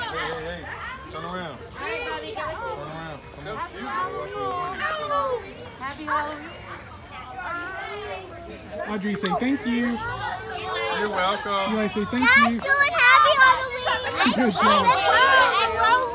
Hey. Turn around. Everybody, Turn around. Happy Halloween. Happy Halloween. Audrey, say thank you. You're welcome. Eli, say thank you. Happy Halloween. Good job.